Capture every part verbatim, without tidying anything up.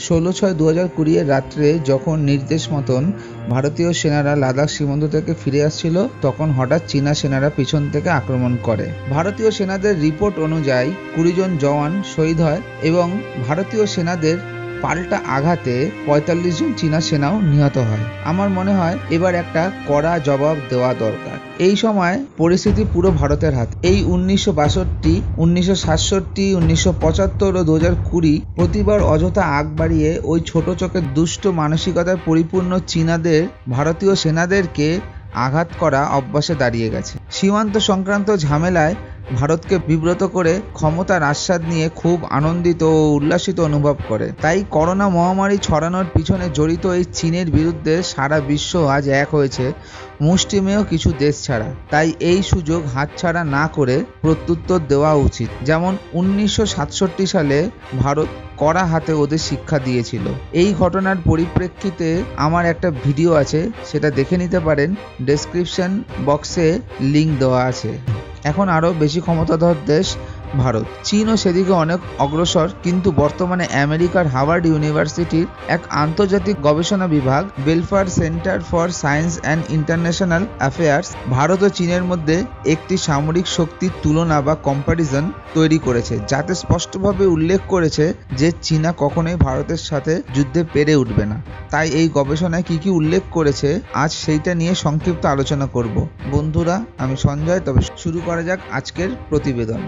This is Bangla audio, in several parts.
ষোলো ছয় দু হাজার কুড়ি এর রাত্রে যখন নির্দেশ মতন ভারতীয় সেনারা লাদাখ সীমান্ত থেকে ফিরে আসছিল, তখন হঠাৎ চীনা সেনারা পিছন থেকে আক্রমণ করে। ভারতীয় সেনাদের রিপোর্ট অনুযায়ী কুড়ি জন জওয়ান শহীদ হয় এবং ভারতীয় সেনাদের পাল্টা আঘাতে পঁয়তাল্লিশ জন চীনা সেনাও নিহত হয়। আমার মনে হয় এবার একটা কড়া জবাব দেওয়া দরকার। এই সময় পরিস্থিতি পুরো ভারতের হাতে। এই উনিশশো বাষট্টি উনিশশো সাতষট্টি উনিশশো পঁচাত্তর ও দু হাজার কুড়ি প্রতিবার অযথা আগ বাড়িয়ে ওই ছোট চোখের দুষ্ট মানসিকতায় পরিপূর্ণ চীনাদের ভারতীয় সেনাদেরকে আঘাত করা অভ্যাসে দাঁড়িয়ে গেছে। সীমান্ত সংক্রান্ত ঝামেলায় ভারতকে বিব্রত করে ক্ষমতার আস্বাদ নিয়ে খুব আনন্দিত ও উল্লাসিত অনুভব করে। তাই করোনা মহামারী ছড়ানোর পিছনে জড়িত এই চীনের বিরুদ্ধে সারা বিশ্ব আজ এক হয়েছে, মুষ্টিমেয় কিছু দেশ ছাড়া। তাই এই সুযোগ হাতছাড়া না করে প্রত্যুত্তর দেওয়া উচিত। যেমন উনিশশো সাতষট্টি সালে ভারত কড়া হাতে ওদের শিক্ষা দিয়েছিল। এই ঘটনার পরিপ্রেক্ষিতে আমার একটা ভিডিও আছে, সেটা দেখে নিতে পারেন, ডেসক্রিপশন বক্সে লিঙ্ক দেওয়া আছে। এখন আরও বেশি ক্ষমতাধর দেশ ভারত। চীনও সেদিকে অনেক অগ্রসর, কিন্তু বর্তমানে আমেরিকার হার্ভার্ড ইউনিভার্সিটির এক আন্তর্জাতিক গবেষণা বিভাগ Belfer Center for Science and International Affairs Bharat ও চীনের মধ্যে একটি সামরিক শক্তির তুলনা বা কম্প্যারিজন তৈরি করেছে, যাতে স্পষ্টভাবে উল্লেখ করেছে যে চীনা কখনোই ভারতের সাথে যুদ্ধে পেরে উঠবে না। তাই এই গবেষণায় কি কি উল্লেখ করেছে আজ সেইটা নিয়ে সংক্ষিপ্ত আলোচনা করব। বন্ধুরা, আমি সঞ্জয়। তবে শুরু করা যাক আজকের প্রতিবেদন।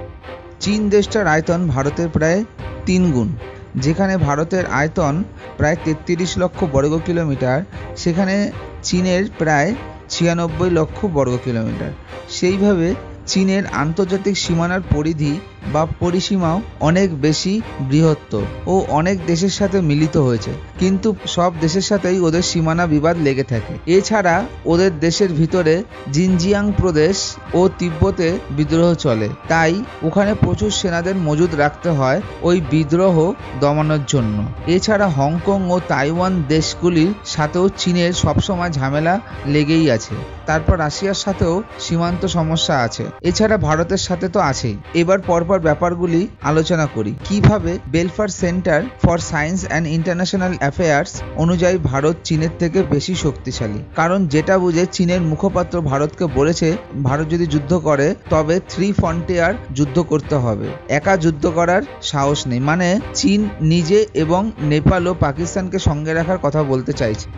চীন দেশটার আয়তন ভারতের প্রায় তিন গুণ। যেখানে ভারতের আয়তন প্রায় তেত্রিশ লক্ষ বর্গ কিলোমিটার, সেখানে চীনের প্রায় ছিয়ানব্বই লক্ষ বর্গ কিলোমিটার। সেইভাবে চীনের আন্তর্জাতিক সীমানার পরিধি বা পরিসীমাও অনেক বেশি বৃহত্তর ও অনেক দেশের সাথে মিলিত হয়েছে, কিন্তু সব দেশের সাথেই ওদের সীমানা বিবাদ লেগে থাকে। এছাড়া ওদের দেশের ভিতরে জিনজিয়াং প্রদেশ ও তিব্বতে বিদ্রোহ চলে, তাই ওখানে প্রচুর সেনাদের মজুদ রাখতে হয় ওই বিদ্রোহ দমানোর জন্য। এছাড়া হংকং ও তাইওয়ান দেশগুলির সাথেও চীনের সবসময় ঝামেলা লেগেই আছে। তারপর রাশিয়ার সাথেও সীমান্ত সমস্যা আছে। এছাড়া ভারতের সাথে তো আছেই। এবার পরপর ব্যাপারগুলি আলোচনা করি। কিভাবে Belfer Center for Science and International Affairs অনুযায়ী ভারত চীনের থেকে বেশি শক্তিশালী। কারণ যেটা বুঝে চীনের মুখপাত্র ভারতকে বলেছে, ভারত যদি যুদ্ধ করে তবে থ্রি ফ্রন্টিয়ার যুদ্ধ করতে হবে, একা যুদ্ধ করার সাহস নেই। মানে চীন নিজে এবং নেপাল ও পাকিস্তানকে সঙ্গে রাখার কথা বলতে চাইছে।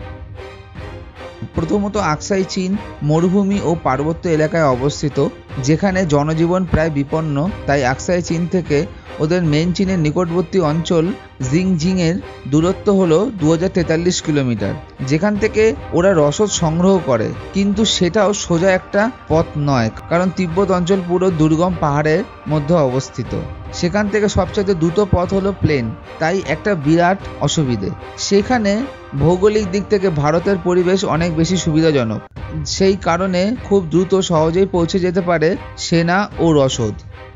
প্রথমত, আকসাই চীন মরুভূমি ও পার্বত্য এলাকায় অবস্থিত, যেখানে জনজীবন প্রায় বিপন্ন। তাই আকসাই চীন থেকে ওদের মেন চীনের নিকটবর্তী অঞ্চল জিংজিংয়ের দূরত্ব হলো দু হাজার তেতাল্লিশ কিলোমিটার, যেখান থেকে ওরা রসদ সংগ্রহ করে। কিন্তু সেটাও সোজা একটা পথ নয়, কারণ তিব্বত অঞ্চল পুরো দুর্গম পাহাড়ের মধ্যে অবস্থিত। সেখান থেকে সবচেয়ে দ্রুত পথ হলো প্লেন, তাই একটা বিরাট অসুবিধে। সেখানে ভৌগোলিক দিক থেকে ভারতের পরিবেশ অনেক বেশি সুবিধাজনক, সেই কারণে খুব দ্রুত সহজেই পৌঁছে যেতে পারে সেনা ও রসদ।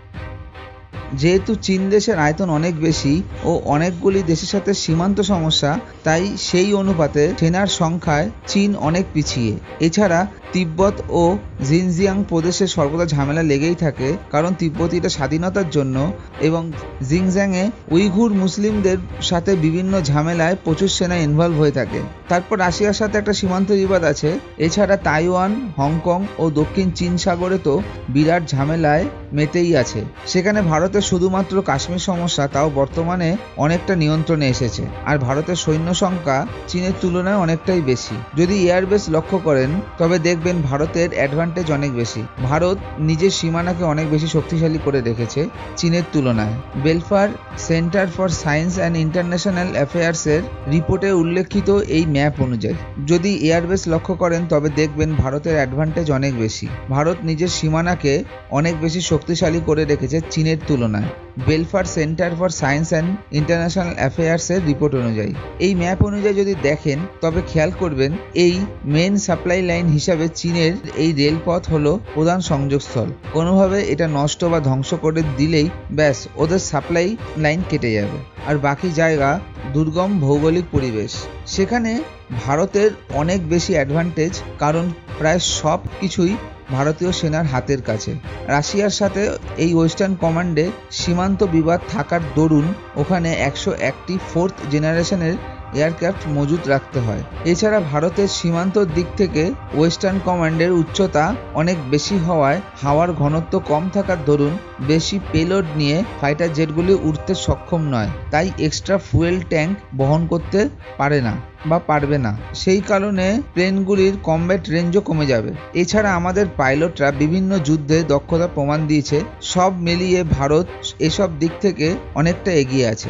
যেহেতু চীন দেশের আয়তন অনেক বেশি ও অনেকগুলি দেশের সাথে সীমান্ত সমস্যা, তাই সেই অনুপাতে সেনার সংখ্যায় চীন অনেক পিছিয়ে। এছাড়া তিব্বত ও জিনজিয়াং প্রদেশে সর্বদা ঝামেলা লেগেই থাকে, কারণ তিব্বতীরা স্বাধীনতার জন্য এবং জিনজিয়াংয়ে উইঘুর মুসলিমদের সাথে বিভিন্ন ঝামেলায় প্রচুর সেনা ইনভলভ হয়ে থাকে। তারপর রাশিয়ার সাথে একটা সীমান্ত বিবাদ আছে। এছাড়া তাইওয়ান, হংকং ও দক্ষিণ চীন সাগরে তো বিরাট ঝামেলায় মেতেই আছে। সেখানে ভারতের শুধুমাত্র কাশ্মীর সমস্যা, তাও বর্তমানে অনেকটা নিয়ন্ত্রণে এসেছে। আর ভারতের সৈন্য সংখ্যা চীনের তুলনায় অনেকটাই বেশি। যদি এয়ারবেস লক্ষ্য করেন তবে দেখবেন ভারতের অ্যাডভান্টেজ অনেক বেশি। ভারত নিজের সীমানাকে অনেক বেশি শক্তিশালী করে রেখেছে চীনের তুলনায়। Belfer Center for Science and International অ্যাফেয়ার্সের রিপোর্টে উল্লেখিত এই ম্যাপ অনুযায়ী যদি এয়ারবেস লক্ষ্য করেন তবে দেখবেন ভারতের অ্যাডভান্টেজ অনেক বেশি। ভারত নিজের সীমানাকে অনেক বেশি শক্তিশালী করে রেখেছে চীনের তুলনায়, Belfer Center for Science and International অ্যাফেয়ার্সের রিপোর্ট অনুযায়ী। এই ম্যাপ অনুযায়ী যদি দেখেন তবে খেয়াল করবেন এই মেন সাপ্লাই লাইন হিসাবে চীনের এই রেলপথ হলো প্রধান সংযোগস্থল। কোনোভাবে এটা নষ্ট বা ধ্বংস করে দিলেই ব্যাস ওদের সাপ্লাই লাইন কেটে যাবে। আর বাকি জায়গা দুর্গম ভৌগোলিক পরিবেশ। সেখানে ভারতের অনেক বেশি অ্যাডভান্টেজ, কারণ প্রায় সব কিছুই ভারতীয় সেনার হাতের কাছে। রাশিয়ার সাথে এই ওয়েস্টার্ন কমান্ডে সীমান্ত বিবাদ থাকার দরুন ওখানে একশো একটি ফোর্থ জেনারেশনের এয়ারক্রাফট মজুত রাখতে হয়। এছাড়া ভারতের সীমান্তর দিক থেকে ওয়েস্টার্ন কমান্ডের উচ্চতা অনেক বেশি হওয়ায় হাওয়ার ঘনত্ব কম থাকার দরুন বেশি পেলোড নিয়ে ফাইটার জেটগুলি উড়তে সক্ষম নয়, তাই এক্সট্রা ফুয়েল ট্যাঙ্ক বহন করতে পারে না বা পারবে না। সেই কারণে প্লেনগুলির কমব্যাট রেঞ্জও কমে যাবে। এছাড়া আমাদের পাইলটরা বিভিন্ন যুদ্ধে দক্ষতা প্রমাণ দিয়েছে। সব মিলিয়ে ভারত এসব দিক থেকে অনেকটা এগিয়ে আছে।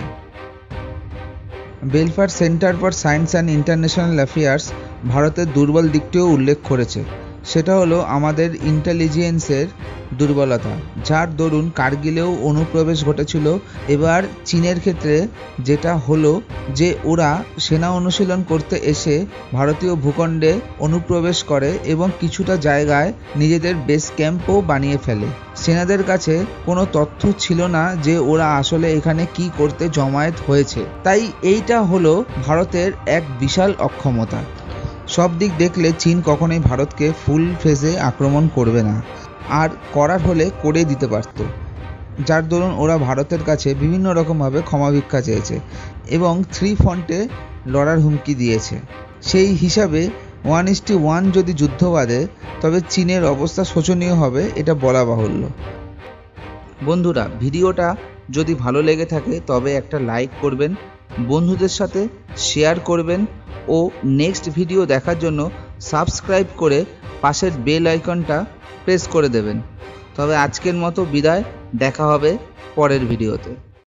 Belfer Center for Science and International Affairs ভারতের দুর্বল দিকটিও উল্লেখ করেছে। সেটা হলো আমাদের ইন্টেলিজেন্সের দুর্বলতা, যার দরুন কার্গিলেও অনুপ্রবেশ ঘটেছিল। এবার চীনের ক্ষেত্রে যেটা হলো যে ওরা সেনা অনুশীলন করতে এসে ভারতীয় ভূখণ্ডে অনুপ্রবেশ করে এবং কিছুটা জায়গায় নিজেদের বেস ক্যাম্পও বানিয়ে ফেলে। সেনাদের কাছে কোনো তথ্য ছিল না যে ওরা আসলে এখানে কি করতে জমায়েত হয়েছে। তাই এইটা হলো ভারতের এক বিশাল অক্ষমতা। সব দিক দেখলে চীন কখনোই ভারতকে ফুল ফেজে আক্রমণ করবে না, আর করার হলে করে দিতে পারত, যার দরুন ওরা ভারতের কাছে বিভিন্ন রকমভাবে ক্ষমা ভিক্ষা চেয়েছে এবং থ্রি ফ্রন্টে লড়ার হুমকি দিয়েছে। সেই হিসাবে ওয়ান ইস্টি ওয়ান যদি যুদ্ধ বাঁধে তবে চীনের অবস্থা শোচনীয় হবে, এটা বলা বাহুল্য। বন্ধুরা, ভিডিওটা যদি ভালো লেগে থাকে তবে একটা লাইক করবেন, বন্ধুদের সাথে শেয়ার করবেন ও নেক্সট ভিডিও দেখার জন্য সাবস্ক্রাইব করে পাশের বেল আইকনটা প্রেস করে দেবেন। তবে আজকের মতো বিদায়, দেখা হবে পরের ভিডিওতে।